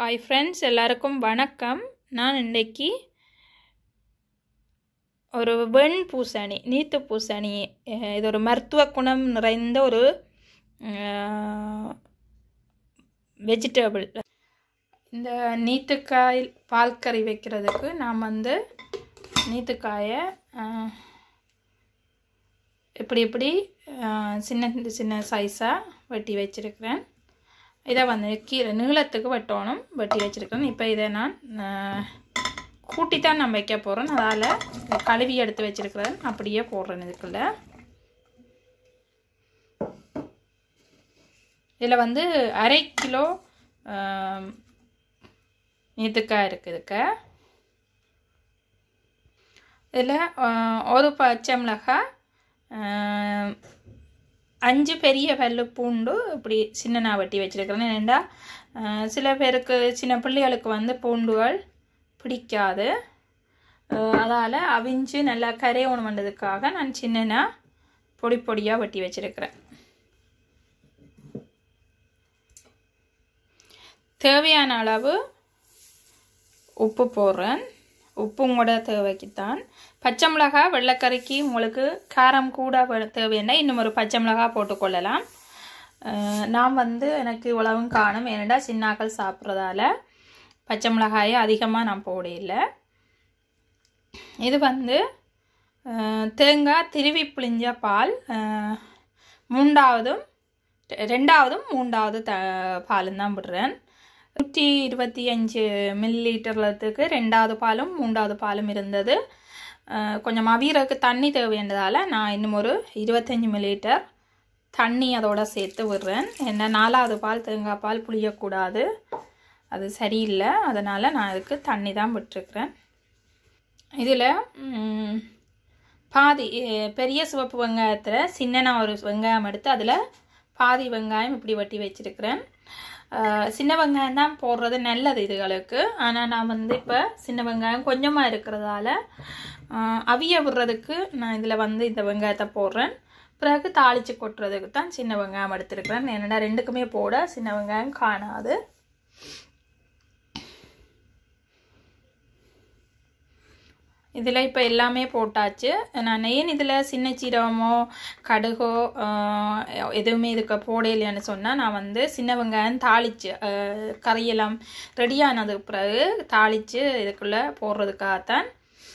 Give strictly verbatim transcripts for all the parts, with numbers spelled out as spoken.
Hi friends, எல்லாருக்கும் வணக்கம். நான் இன்றைக்கி ஒரு வெண் பூசணி, நீத்து பூசணி, இது ஒரு மருத்துவ குணம் நிறைந்த ஒரு வெஜிடபிள். இந்த நீத்துக்காய் பால் கறி வைக்கிறதுக்கு நான் வந்து நீத்துக்காயை இப்படி இப்படி சின்ன சின்ன சைஸாக வெட்டி வச்சுருக்கிறேன். இதை வந்து கீரை நீளத்துக்கு வெட்டணும், வெட்டி வச்சுருக்கேன். இப்போ இதை நான் கூட்டி தான் நான் வைக்க போகிறேன். அதால் கழுவி எடுத்து வச்சுருக்கிறேன், அப்படியே போடுறேன். இதுக்குள்ள இதில் வந்து அரை கிலோ நீத்துக்காய் இருக்குதுக்க. இதில் ஒரு பச்சை மிளகாய், அஞ்சு பெரிய பல்லு பூண்டு இப்படி சின்ன வெட்டி வச்சுருக்கிறேன். ஏன்னா சில பேருக்கு சின்ன பிள்ளைகளுக்கு வந்து பூண்டுகள் பிடிக்காது, அதால் அவிஞ்சு நல்லா கரையணும் பண்ணுறதுக்காக நான் சின்னனா பொடி பொடியாக வெட்டி வச்சுருக்கிறேன். தேவையான அளவு உப்பு போடுறேன். உப்பும் கூட தேவைக்குத்தான். பச்சை மிளகாய் வெள்ளைக்கறிக்கு உங்களுக்கு காரம் கூட தேவைன்னா இன்னும் ஒரு பச்சை மிளகாய் போட்டுக்கொள்ளலாம். நான் வந்து எனக்கு இவ்வளவும் காணும், ஏன்னா சின்னாக்கள் சாப்பிட்றதால பச்சை மிளகாயை அதிகமாக நான் போடல. இது வந்து தேங்காய் திருவி புளிஞ்ச பால், மூன்றாவதும் ரெண்டாவதும் மூன்றாவது த பாலும் தான் விடுறேன். நூற்றி இருபத்தி அஞ்சு மில்லி லிட்டர்லத்துக்கு ரெண்டாவது பாலும் மூன்றாவது பாலும் இருந்தது. கொஞ்சம் அவியறதுக்கு தண்ணி தேவைன்றதால நான் இன்னும் ஒரு இருபத்தஞ்சி மில்லி லிட்டர் தண்ணி அதோட சேர்த்து விடுறேன். என்ன நாலாவது பால் தேங்காய் பால் புளியக்கூடாது, அது சரியில்லை. அதனால் நான் அதுக்கு தண்ணி தான் விட்டுருக்குறேன். இதில் பாதி பெரிய சிவப்பு வெங்காயத்தில் சின்னனா ஒரு வெங்காயம் எடுத்து அதில் பாதி வெங்காயம் இப்படி வெட்டி வச்சுருக்கிறேன். சின்ன வெங்காயம் தான் போடுறது நல்லது இதுகளுக்கு. ஆனால் நான் வந்து இப்போ சின்ன வெங்காயம் கொஞ்சமாக இருக்கிறதால அவிய விடுறதுக்கு நான் இதில் வந்து இந்த வெங்காயத்தை போடுறேன். பிறகு தாளித்து கொட்டுறதுக்கு தான் சின்ன வெங்காயம் எடுத்துருக்கிறேன். என்னடா ரெண்டுக்குமே போட சின்ன வெங்காயம் காணாது. இதில் இப்போ எல்லாமே போட்டாச்சு. நான் ஏன் இதில் சின்ன சீரகமோ கடுகோ எதுவுமே இதுக்கு போடலைன்னு சொன்னால், நான் வந்து சின்ன வெங்காயம் தாளித்து கறியெல்லாம் ரெடியானது பிறகு தாளித்து இதுக்குள்ளே போடுறதுக்காகத்தான்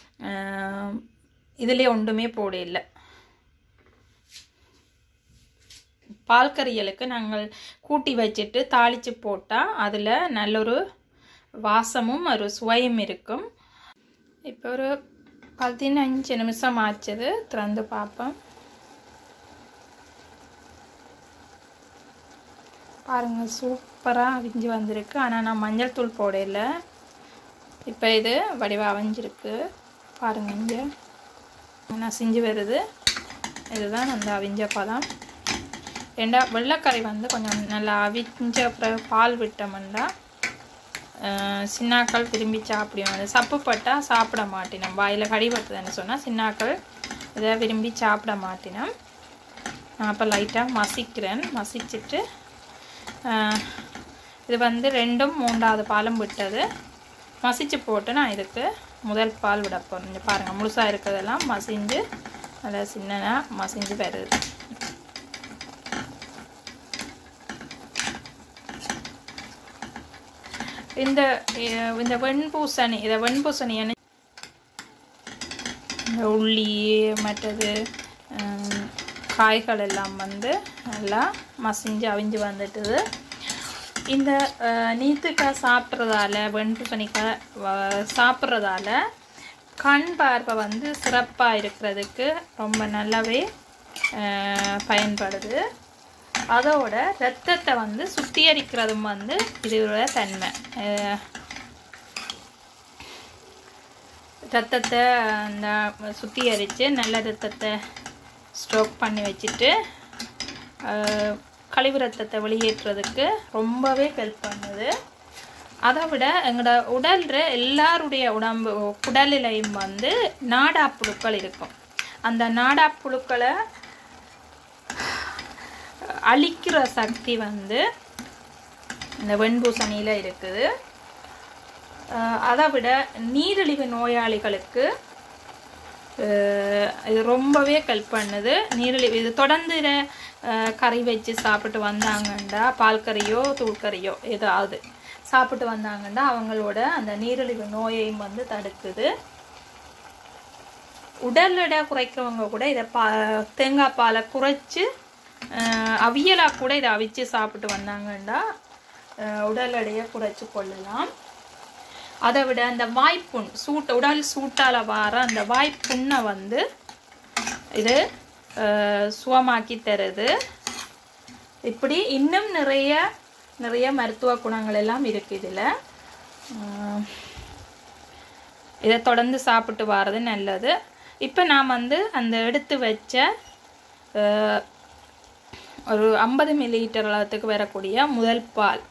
இதிலே ஒன்றுமே போடலை. பால் கறியலுக்கு நாங்கள் கூட்டி வச்சுட்டு தாளித்து போட்டால் அதில் நல்லொரு வாசமும் ஒரு சுவையும் இருக்கும். இப்போ ஒரு பதினஞ்சு நிமிஷம் ஆச்சுது, திறந்து பார்ப்போம். பாருங்கள், சூப்பராக அவிஞ்சு வந்திருக்கு. ஆனால் நான் மஞ்சள் தூள் போடலை. இப்போ இது வடிவாக அவிஞ்சிருக்கு பாருங்கள். இங்கே நசிஞ்சு வருது. இதுதான் அந்த அவிஞ்ச பதம். ரெண்டா வெள்ளைக்கறி வந்து கொஞ்சம் நல்லா அவிஞ்ச அப்புறம் பால் விட்டோம்னா சின்னாக்கள் விரும்பி சாப்பிடுவோம். அது சப்புப்பட்டால் சாப்பிட மாட்டினோம், வாயில் கடிபட்டுதுன்னு சொன்னால் சின்னாக்கள் இதை விரும்பி சாப்பிட மாட்டினோம். நான் அப்போ லைட்டாக மசிக்கிறேன். மசிச்சுட்டு இது வந்து ரெண்டும் மூன்றாவது பாலும் விட்டது மசிச்சு போட்டு நான் இதுக்கு முதல் பால் விட போகிறேன். பாருங்கள், முழுசாக இருக்கிறதெல்லாம் மசிஞ்சு நல்லா சின்னனா மசிஞ்சு வருது. இந்த இந்த வெண்பூசணி, இதை வெண்பூசணி என்ன இந்த உள்ளி மற்றது காய்கள் எல்லாம் வந்து நல்லா மசிஞ்சு அவிஞ்சு வந்துட்டுது. இந்த நீத்துக்காய் சாப்பிட்றதால, வெண்பூசணிக்காய் சாப்பிட்றதால கண் பார்வை வந்து சிறப்பாக இருக்கிறதுக்கு ரொம்ப நல்லாவே பயன்படுது. அதோட ரத்தத்தை வந்து சுத்திகரிக்கிறதும் வந்து இதோட தன்மை. ரத்தத்தை அந்த சுத்திகரித்து நல்ல ரத்தத்தை ஸ்ட்ரோக் பண்ணி வச்சுட்டு கழிவு ரத்தத்தை வெளியேற்றுறதுக்கு ரொம்பவே ஹெல்ப் பண்ணுது. அதை விட எங்களோட உடலில் எல்லாருடைய உடம்பு குடலிலையும் வந்து நாடாப்புழுக்கள் இருக்கும். அந்த நாடாப்புழுக்களை அழிக்கிற சக்தி வந்து இந்த வெண்பூசணியில் இருக்குது. அதை விட நீரிழிவு நோயாளிகளுக்கு இது ரொம்பவே ஹெல்ப் பண்ணுது. நீரிழிவு இது தொடர்ந்து கறி வச்சு சாப்பிட்டு வந்தாங்கண்டா, பால் கறியோ தூள்கறியோ ஏதாவது சாப்பிட்டு வந்தாங்கண்டா அவங்களோட அந்த நீரிழிவு நோயையும் வந்து தடுக்குது. உடல் எடை குறைக்கிறவங்க கூட இதை பா தேங்காய் பாலை குறைச்சி அவியலாக கூட இதை அவிச்சு சாப்பிட்டு வந்தாங்கண்டா உடல் எடையை குறைச்சி கொள்ளலாம். அதை விட அந்த வாய்ப்புண் சூட்ட உடல் சூட்டால் வர அந்த வாய்ப்புண்ணை வந்து இது சுகமாக்கி தருது. இப்படி இன்னும் நிறைய நிறைய மருத்துவ குணங்கள் எல்லாம் இருக்குது இதில். இதை தொடர்ந்து சாப்பிட்டு வர்றது நல்லது. இப்போ நான் வந்து அந்த எடுத்து வச்ச ஒரு ஐம்பது மில்லி லிட்டர் அளவுக்கு வரக்கூடிய முதல் பால்,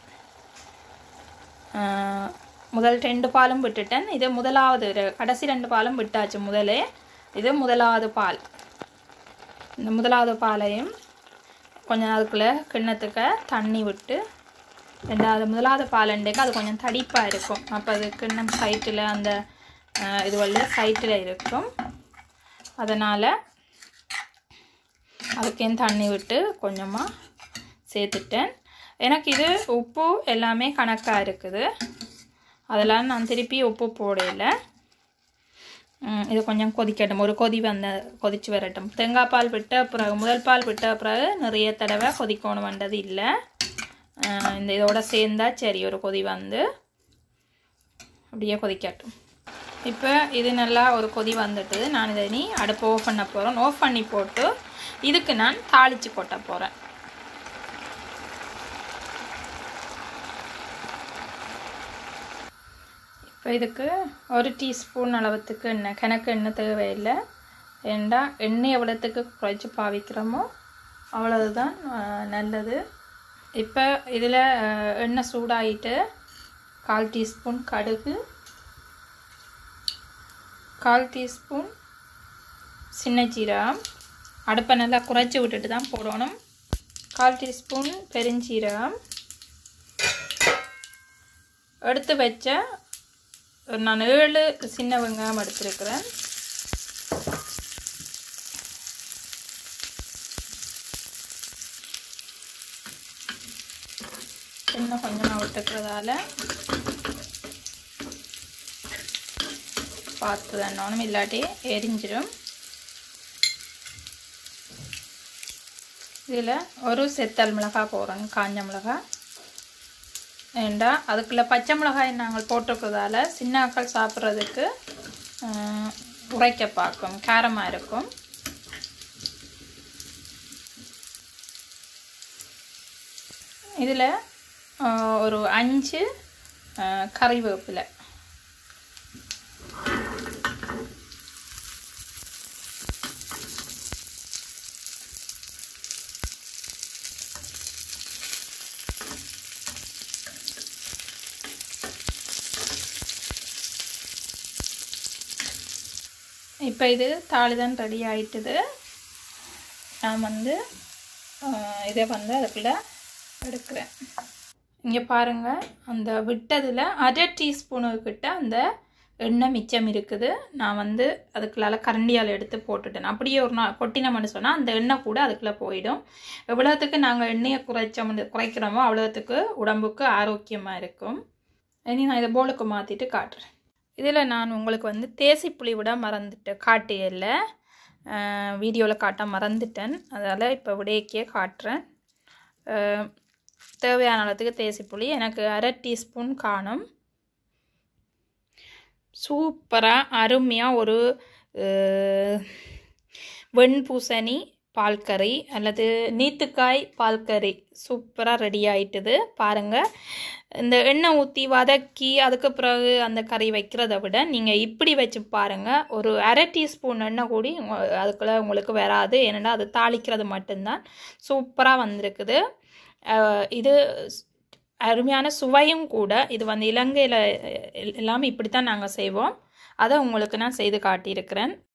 முதல் ரெண்டு பாலும் விட்டுட்டேன். இது முதலாவது கடைசி ரெண்டு பாலும் விட்டாச்சு முதலே. இது முதலாவது பால். இந்த முதலாவது பாலையும் கொஞ்சம் அதுக்குள்ளே கிண்ணத்துக்கு தண்ணி விட்டு ரெண்டாவது முதலாவது பாலண்டைக்கு அது கொஞ்சம் தடிப்பாக இருக்கும். அப்போ அது கிண்ணம் சைட்டில் அந்த இது வந்து சைட்டில் இருக்கும். அதனால் அதுக்கேன் தண்ணி விட்டு கொஞ்சமாக சேர்த்துட்டேன். எனக்கு இது உப்பு எல்லாமே கணக்காக இருக்குது. அதெல்லாம் நான் திருப்பி உப்பு போடல. இது கொஞ்சம் கொதிக்கட்டும், ஒரு கொதி வந்த கொதிச்சு வரட்டும். தேங்காய் பால் விட்ட பிறகு முதல் பால் விட்ட பிறகு நிறைய தடவை கொதிக்கணும் வேண்டது இல்லை. இந்த இதோட சேர்ந்தா சரி, ஒரு கொதி வந்து அப்படியே கொதிக்கட்டும். இப்போ இது நல்லா ஒரு கொதி வந்துட்டு நான் இதை நீ அடுப்பு ஆஃப் பண்ண போகிறேன். ஆஃப் பண்ணி போட்டு இதுக்கு நான் தாளித்து கொட்ட போகிறேன். இப்போ இதுக்கு ஒரு டீஸ்பூன் அளவுக்கு எண்ணெய், கணக்கு எண்ணெய் தேவையில்லை. ஏண்டா எண்ணெய் எவ்வளோத்துக்கு குறைச்சி பாவிக்கிறோமோ அவ்வளவுதான் நல்லது. இப்போ இதில் எண்ணெய் சூடாகிட்டு கால் டீஸ்பூன் கடுகு, கால் டீஸ்பூன் சின்ன ஜீரகம், அடுப்பை நல்லா குறைச்சி விட்டுட்டு தான் போடணும். கால் டீஸ்பூன் பெருஞ்சீரகம், எடுத்து வச்ச நான் ஏழு சின்ன வெங்காயம் எடுத்துருக்கிறேன். இன்னும் கொஞ்சமாக விட்டுக்கிறதால பார்த்து தானோனும், இல்லாட்டி எரிஞ்சிடும். இதில் ஒரு செத்தல் மிளகாய் போடுறேன், காஞ்ச மிளகாய். ஏண்டா அதுக்குள்ளே பச்சை மிளகாய் நாங்கள் போட்டிருக்கிறதால சின்னாக்கள் சாப்பிட்றதுக்கு உரைக்க பார்க்கும், காரமாக இருக்கும். இதில் ஒரு அஞ்சு கறிவேப்பிலை, இப்போ இது தாளிதான் ரெடி ஆகிட்டுது. நான் வந்து இதை வந்து அதுக்குள்ளே எடுக்கிறேன். இங்கே பாருங்கள், அந்த விட்டதில் அரை டீஸ்பூனுக்கிட்ட அந்த எண்ணெய் மிச்சம் இருக்குது. நான் வந்து அதுக்குள்ளால கரண்டியால் எடுத்து போட்டுட்டேன். அப்படியே ஒரு நாள் கொட்டினோம்னு சொன்னால் அந்த எண்ணெய் கூட அதுக்குள்ளே போயிடும். எவ்வளோத்துக்கு நாங்கள் எண்ணெயை குறைச்சோம் குறைக்கிறோமோ அவ்வளோத்துக்கு உடம்புக்கு ஆரோக்கியமாக இருக்கும். இனி நான் இதை போலுக்கு மாற்றிட்டு காட்டுறேன். இதில் நான் உங்களுக்கு வந்து தேசிப்புளி விட மறந்துட்டேன், காட்டியல வீடியோவில் காட்ட மறந்துட்டேன். அதனால் இப்போ விடையக்கே காட்டுறேன். தேவையான அளவுக்கு தேசிப்புளி எனக்கு அரை டீஸ்பூன் காணும். சூப்பராக அருமையாக ஒரு வெண்பூசணி பால்கறி அல்லது நீத்துக்காய் பால்கறி சூப்பராக ரெடி ஆகிட்டுது. பாருங்கள், இந்த எண்ணெய் ஊற்றி வதக்கி அதுக்கு பிறகு அந்த கறி வைக்கிறத விட நீங்கள் இப்படி வச்சு பாருங்கள். ஒரு அரை டீஸ்பூன் எண்ணெய் கூடி அதுக்குள்ளே உங்களுக்கு வராது. ஏன்னா அது தாளிக்கிறது மட்டும்தான். சூப்பராக வந்திருக்குது. இது அருமையான சுவையும் கூட. இது வந்து இலங்கையில் எல்லாமே இப்படி தான் நாங்கள் செய்வோம். அதை உங்களுக்கு நான் செய்து காட்டியிருக்கிறேன்.